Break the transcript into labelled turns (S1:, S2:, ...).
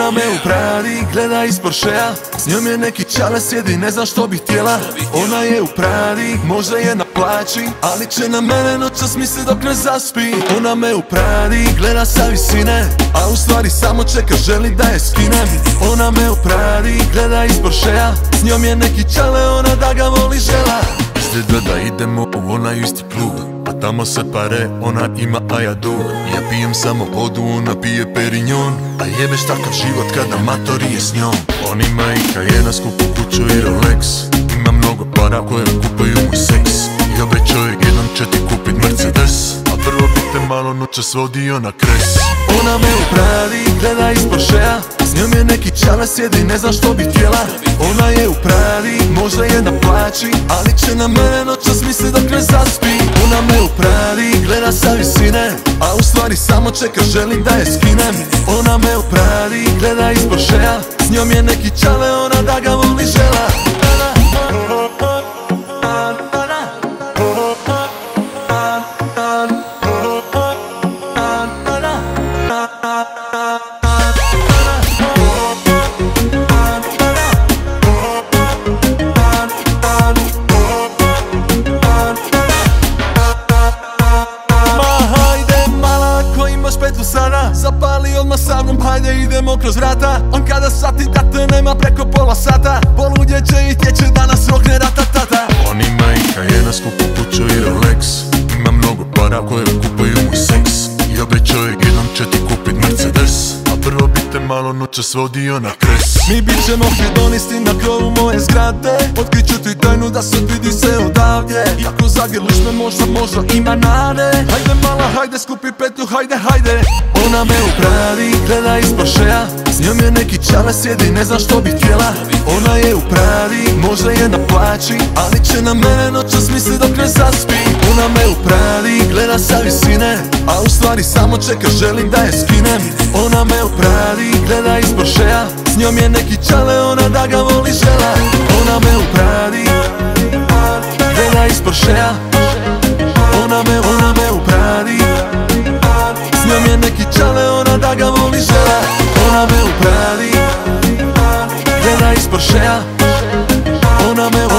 S1: Ona me upradi, gleda iz Porschea. S njom je neki čale, sjedi, ne znam što bi htjela. Ona je upradi, možda je na plaći, ali će na mene noćas misli dok ne zaspi. Ona me upradi, gleda sa visine, a u stvari samo čeka, želi da je skinem. Ona me upradi, gleda iz Porschea. S njom je neki čale, ona da ga voli žela. Izgleda da idemo u onaj isti klub, a tamo se pare, ona ima, a ja dug. Ja pijem samo vodu, ona pije Perignon, a jebeš takav život kada matori je s njom. On ima i Cayena, skupu kuću i Rolex, ima mnogo para koje kupaju moj seks. I obećao je jednom će ti kupit Mercedes, a prvo bi te malo noćas vodio na kres. Ona me upradi, gleda iz Porschea. S njom je neki čale, sjedi, ne znam što bi htjela. Ona je upradi, možda je na plaći, ali će na mene noćas misli dok ne zaspi. Ona me upradi, gleda sa visine, a u stvari samo čeka, želi da je skinem. Ona me upradi, gleda iz Porschea. S njom je neki čale, ona da ga voli žela. Zapali odmah sa mnom, hajde idemo kroz vrata. On kada shvati da te nema preko pola sata, poludjeće i tječe da nas rokne ratatata. On ima i Cayena, skupu kuću i Rolex, ima mnogo para koje kupaju moj seks. I obećao je jednom će ti kupit Mercedes, a prvo bi te malo noćas vodio na kres. Mi bit ćemo hedonisti na krovu moje zgrade, otkrit ću ti tajnu da se vidi se odavdje. I ako zagrliš me možda ima nade. Hajde mala, hajde skupi petlju, hajde. Ona me upradi, gleda iz Porschea. S njom je neki čale, sjedi, ne znam što bi htjela. Ona je upradi, možda je na plaći, ali će na mene noćas misli dok ne zaspi. Ona me upradi, gleda sa visine, a u stvari samo čeka, želi da je skinem. Ona me upradi, gleda iz Porschea. S njom je neki čale, ona da ga voli žela. Ona me upradi, gleda iz Porschea. Ona me upradi, s njom je neki čale, ona da ga voli žela. Ona me upradi, gleda iz Porschea. Ona me